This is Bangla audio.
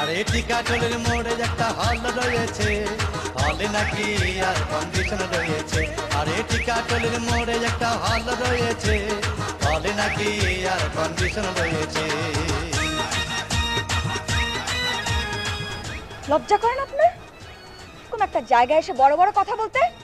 আরে টিকাটলের মোড়ে একটা হল রয়েছে, হলে নাকি আর কন্ডিশন রয়েছে। আরে টিকাটলের মোড়ে একটা হল রয়েছে, হলে নাকি আর কন্ডিশন রয়েছে। লজ্জা করেন আপনার? কোন একটা জায়গায় এসে বড় বড় কথা বলতে?